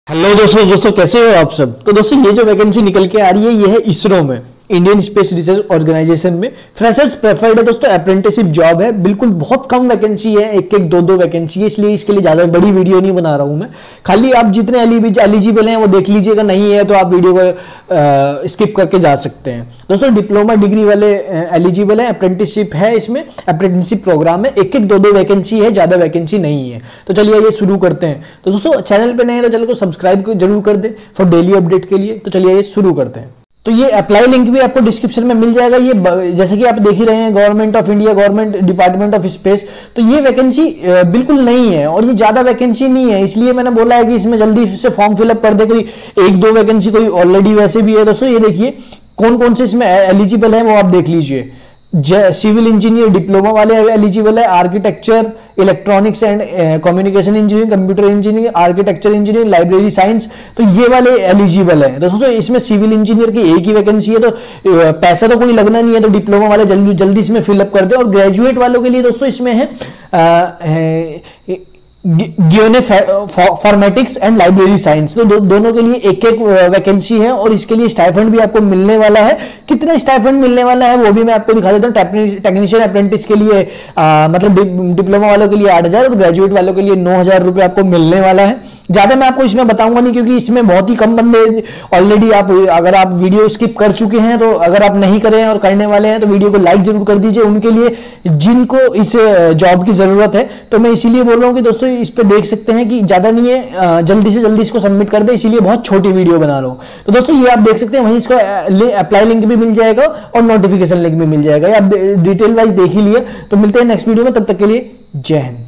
Hello दोस्तों कैसे हो आप सब। तो दोस्तों ये जो वैकेंसी निकल के आ रही है ये है इसरो में, इंडियन स्पेस रिसर्च ऑर्गेनाइजेशन में। फ्रेशर्स प्रेफर्ड है दोस्तों, अप्रेंटिसशिप जॉब है, बिल्कुल बहुत कम वैकेंसी है, एक एक दो वैकेंसी है, इसलिए इसके लिए ज़्यादा बड़ी वीडियो नहीं बना रहा हूँ मैं। खाली आप जितने एलिजिबल हैं वो देख लीजिएगा, नहीं है तो आप वीडियो को स्किप करके जा सकते हैं। दोस्तों डिप्लोमा डिग्री वाले एलिजिबल है, अप्रेंटिसशिप है, इसमें अप्रेंटिसशिप प्रोग्राम है, एक एक दो वैकेंसी है, ज़्यादा वैकेंसी नहीं है। तो चलिए ये शुरू करते हैं। तो दोस्तों चैनल पे नए हैं तो चैनल को सब्सक्राइब जरूर कर दें फॉर डेली अपडेट के लिए। तो चलिए ये शुरू करते हैं। तो ये अप्लाई लिंक भी आपको डिस्क्रिप्शन में मिल जाएगा। ये जैसे कि आप देख ही रहे हैं, government of India, government department of space. तो ये वैकेंसी बिल्कुल नहीं है और ये ज्यादा वैकेंसी नहीं है, इसलिए मैंने बोला है कि इसमें जल्दी से फॉर्म फिलअप कर दे। कोई एक दो वैकेंसी कोई ऑलरेडी वैसे भी है। दोस्तों ये देखिए कौन कौन से इसमें एलिजिबल है वो आप देख लीजिए। सिविल इंजीनियर डिप्लोमा वाले एलिजिबल है, architecture, electronics and communication engineering, computer engineering, architecture engineering, library science, तो ये वाले एलिजिबल है। दोस्तों इसमें सिविल इंजीनियर की एक ही वैकेंसी है, तो पैसा तो कोई लगना नहीं है, तो डिप्लोमा वाले जल्दी जल्दी इसमें फिलअप कर दे। और ग्रेजुएट वालों के लिए दोस्तों इसमें है geoinformatics and library science, तो दोनों के लिए एक एक वैकेंसी है और इसके लिए स्टाइफंड भी आपको मिलने वाला है। कितना स्टाइफंड मिलने वाला है वो भी मैं आपको दिखा देता हूँ। टेक्नीशियन अप्रेंटिस के लिए मतलब डिप्लोमा वालों के लिए 8,000 और ग्रेजुएट वालों के लिए 9,000 रुपये आपको मिलने वाला है। ज्यादा मैं आपको इसमें बताऊंगा नहीं क्योंकि इसमें बहुत ही कम बंदे ऑलरेडी, आप अगर आप वीडियो स्किप कर चुके हैं तो अगर आप नहीं करें और करने वाले हैं तो वीडियो को लाइक जरूर कर दीजिए उनके लिए जिनको इस जॉब की जरूरत है। तो मैं इसीलिए बोल रहा हूँ कि दोस्तों इस पे देख सकते हैं कि ज्यादा नहीं है, जल्दी से जल्दी इसको सबमिट कर दे, इसीलिए बहुत छोटी वीडियो बना रहा हूँ। तो दोस्तों ये आप देख सकते हैं, वहीं इसका अप्लाई लिंक भी मिल जाएगा और नोटिफिकेशन लिंक भी मिल जाएगा। आप डिटेल वाइज देख ही लिया। तो मिलते हैं नेक्स्ट वीडियो में, तब तक के लिए जय हिंद।